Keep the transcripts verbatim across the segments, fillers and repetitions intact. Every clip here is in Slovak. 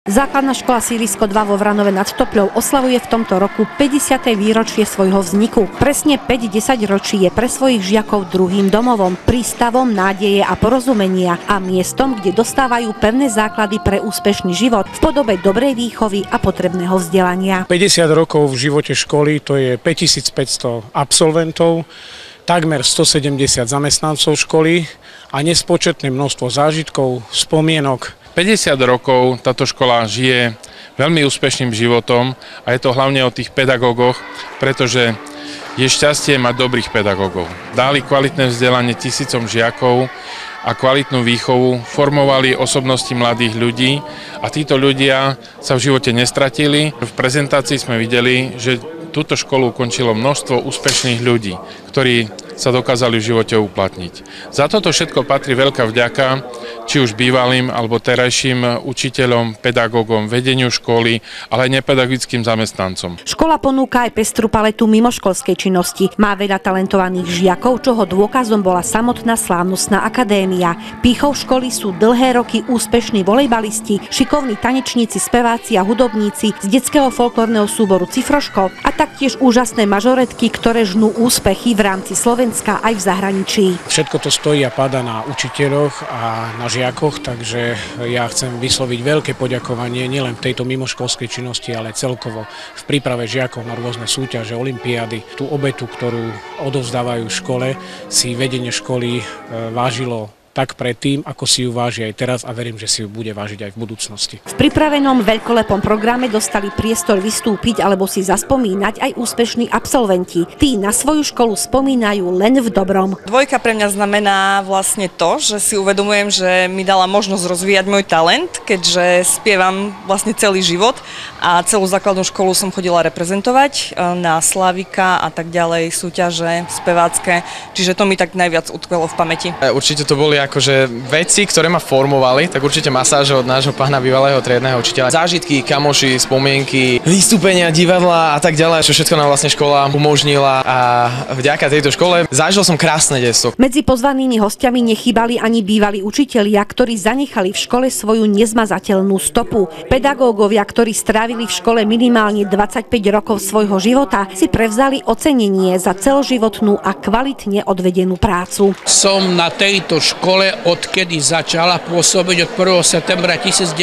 Základná škola Sídlisko dva vo Vranove nad Topľou oslavuje v tomto roku päťdesiate výročie svojho vzniku. Presne päť desaťročí je pre svojich žiakov druhým domovom, prístavom nádeje a porozumenia a miestom, kde dostávajú pevné základy pre úspešný život v podobe dobrej výchovy a potrebného vzdelania. päťdesiat rokov v živote školy, to je päťtisícpäťsto absolventov, takmer stosedemdesiat zamestnancov školy a nespočetné množstvo zážitkov, spomienok. päťdesiat rokov táto škola žije veľmi úspešným životom a je to hlavne o tých pedagógoch, pretože je šťastie mať dobrých pedagógov. Dali kvalitné vzdelanie tisícom žiakov a kvalitnú výchovu, formovali osobnosti mladých ľudí a títo ľudia sa v živote nestratili. V prezentácii sme videli, že túto školu ukončilo množstvo úspešných ľudí, ktorí sa dokázali v živote uplatniť. Za toto všetko patrí veľká vďaka, či už bývalým alebo terajším učiteľom, pedagógom, vedeniu školy, ale aj nepedagogickým zamestnancom. Škola ponúka aj pestrú paletu mimoškolskej činnosti. Má veľa talentovaných žiakov, čoho dôkazom bola samotná slávnostná akadémia. Pýchou školy sú dlhé roky úspešní volejbalisti, šikovní tanečníci, speváci a hudobníci z detského folklórneho súboru Cifroškov a taktiež úžasné mažoretky, ktoré žnú úspechy v rámci Slovenska aj v zahraničí. Všetko to stojí a padá na učiteľoch a na žiakoch, takže ja chcem vysloviť veľké poďakovanie nielen v tejto mimoškolskej činnosti, ale celkovo v príprave žiakov na rôzne súťaže, olympiády. Tú obetu, ktorú odovzdávajú v škole, si vedenie školy vážilo tak predtým, ako si ju váži aj teraz a verím, že si ju bude vážiť aj v budúcnosti. V pripravenom veľkolepom programe dostali priestor vystúpiť alebo si zaspomínať aj úspešní absolventi. Tí na svoju školu spomínajú len v dobrom. Dvojka pre mňa znamená vlastne to, že si uvedomujem, že mi dala možnosť rozvíjať môj talent, keďže spievam vlastne celý život a celú základnú školu som chodila reprezentovať na Slávika a tak ďalej, súťaže spevácké, čiže to mi tak najviac utkvelo v pamäti. Určite to boli akože veci, ktoré ma formovali, tak určite masáže od nášho pána bývalého triedneho učiteľa. Zážitky, kamoši, spomienky, vystúpenia, divadla a tak ďalej, čo všetko nám vlastne škola umožnila a vďaka tejto škole zažil som krásne detstvo. Medzi pozvanými hostiami nechýbali ani bývalí učitelia, ktorí zanechali v škole svoju nezmazateľnú stopu. Pedagógovia, ktorí strávili v škole minimálne dvadsaťpäť rokov svojho života, si prevzali ocenenie za celoživotnú a kvalitne odvedenú prácu. Som na tejto škole odkedy začala pôsobiť od prvého septembra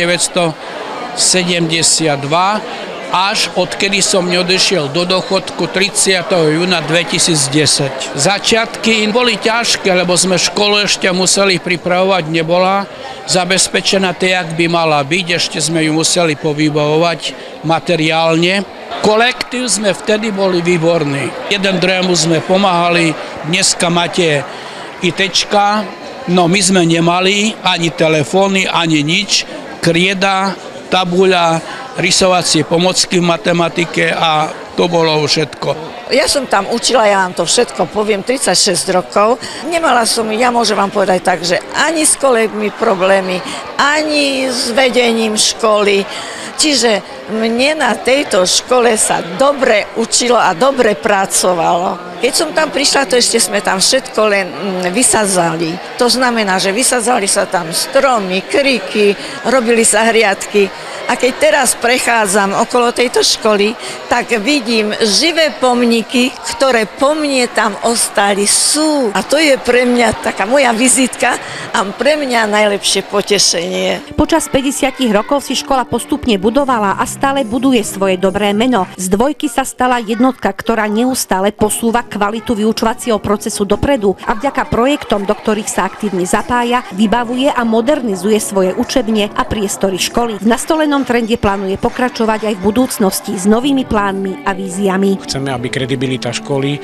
tisícdeväťstosedemdesiatdva až odkedy som neodešiel do dôchodku tridsiateho júna dvetisícdesať. Začiatky boli ťažké, lebo sme školu ešte museli pripravovať, nebola zabezpečená tak, jak by mala byť, ešte sme ju museli povybavovať materiálne. Kolektív sme vtedy boli výborní. Jeden druhému sme pomáhali, dneska máte ITčka, no my sme nemali ani telefóny, ani nič, krieda, tabuľa, rysovacie pomocky v matematike a to bolo všetko. Ja som tam učila, ja vám to všetko poviem, tridsaťšesť rokov. Nemala som, ja môžem vám povedať tak, že ani s kolegmi problémy, ani s vedením školy. Čiže mne na tejto škole sa dobre učilo a dobre pracovalo. Keď som tam prišla, to ešte sme tam všetko len vysadzali. To znamená, že vysadzali sa tam stromy, kryky, robili sa hriadky. A keď teraz prechádzam okolo tejto školy, tak vidím živé pomníky, ktoré po mne tam ostali sú. A to je pre mňa taká moja vizitka a pre mňa najlepšie potešenie. Počas päťdesiat rokov si škola postupne budovala a stále buduje svoje dobré meno. Z dvojky sa stala jednotka, ktorá neustále posúva kvalitu vyučovacieho procesu dopredu a vďaka projektom, do ktorých sa aktívne zapája, vybavuje a modernizuje svoje učebne a priestory školy. V nastolenom trende plánuje pokračovať aj v budúcnosti s novými plánmi a víziami. Chceme, aby kredibilita školy,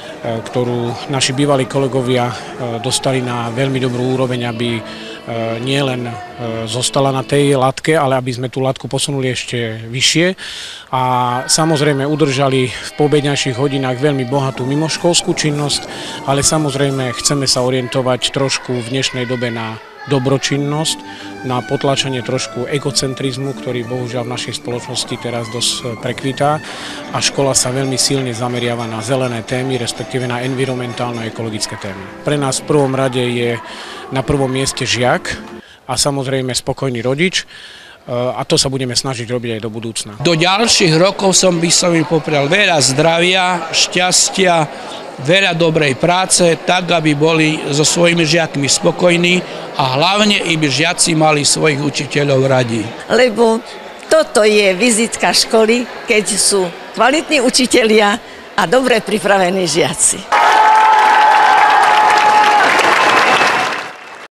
ktorú naši bývalí kolegovia dostali na veľmi dobrú úroveň, aby nielen zostala na tej latke, ale aby sme tú latku posunuli ešte vyššie a samozrejme udržali v poobedňajších hodinách veľmi bohatú mimoškolskú činnosť, ale samozrejme chceme sa orientovať trošku v dnešnej dobe na dobročinnosť, na potlačenie trošku egocentrizmu, ktorý bohužiaľ v našej spoločnosti teraz dosť prekvitá a škola sa veľmi silne zameriava na zelené témy, respektíve na environmentálno-ekologické témy. Pre nás v prvom rade je na prvom mieste žiak a samozrejme spokojný rodič a to sa budeme snažiť robiť aj do budúcna. Do ďalších rokov som by som im poprial veľa zdravia, šťastia, veľa dobrej práce, tak, aby boli so svojimi žiakmi spokojní a hlavne, aby žiaci mali svojich učiteľov radi. Lebo toto je vizitka školy, keď sú kvalitní učitelia a dobre pripravení žiaci.